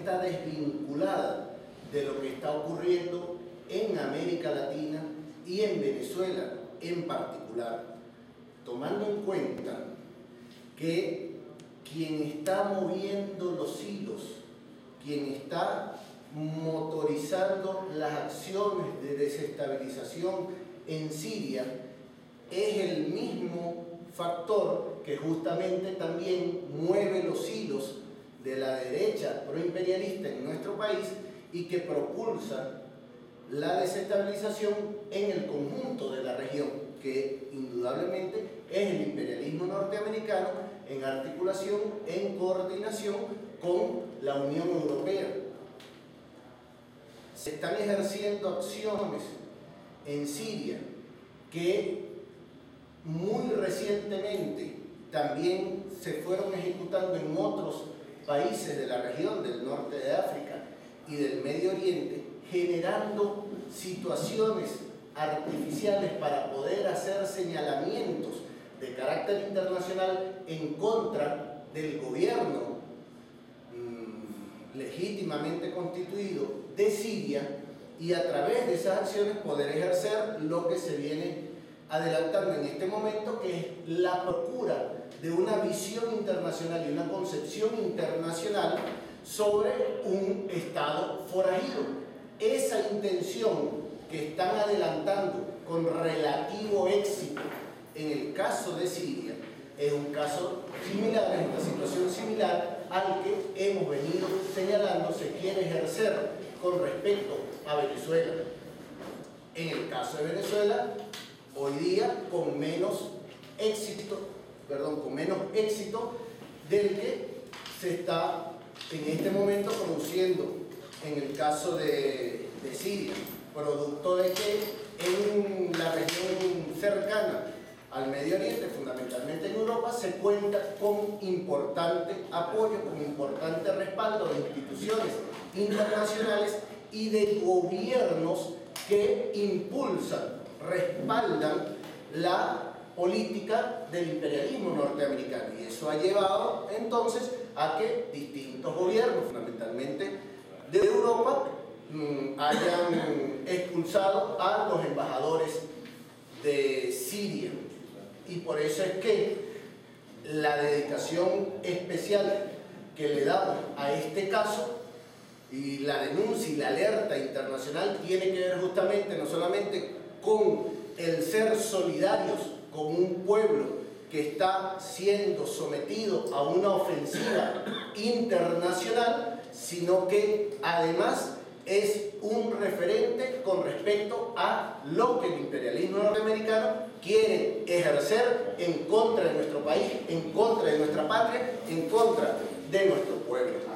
está desvinculada de lo que está ocurriendo en América Latina y en Venezuela en particular, tomando en cuenta que quien está moviendo los hilos, quien está motorizando las acciones de desestabilización en Siria, es el mismo factor que justamente también mueve los hilos de la derecha proimperialista en nuestro país y que propulsa la desestabilización en el conjunto de la región, que indudablemente es el imperialismo norteamericano en articulación, en coordinación con la Unión Europea. Se están ejerciendo acciones en Siria que muy recientemente también se fueron ejecutando en otros países de la región del norte de África y del Medio Oriente, generando situaciones artificiales para poder hacer señalamientos de carácter internacional en contra del gobierno legítimamente constituido de Siria, y a través de esas acciones poder ejercer lo que se viene adelantando en este momento, que es la procura de una visión internacional y una concepción internacional sobre un Estado forajido. Esa intención que están adelantando con relativo éxito en el caso de Siria es un caso similar, es una situación similar al que hemos venido señalando se quiere ejercer con respecto a Venezuela. En el caso de Venezuela, hoy día con menos éxito del que se está en este momento produciendo en el caso de Siria, producto de que en la región cercana al Medio Oriente, fundamentalmente en Europa, se cuenta con importante apoyo, con importante respaldo de instituciones internacionales y de gobiernos que impulsan, respaldan la política del imperialismo norteamericano, y eso ha llevado entonces a que distintos gobiernos, fundamentalmente de Europa, hayan expulsado a los embajadores de Siria. Y por eso es que la dedicación especial que le damos a este caso y la denuncia y la alerta internacional tiene que ver justamente no solamente con el ser solidarios con un pueblo que está siendo sometido a una ofensiva internacional, sino que además es un referente con respecto a lo que el imperialismo norteamericano quiere ejercer en contra de nuestro país, en contra de nuestra patria, en contra de nuestro pueblo.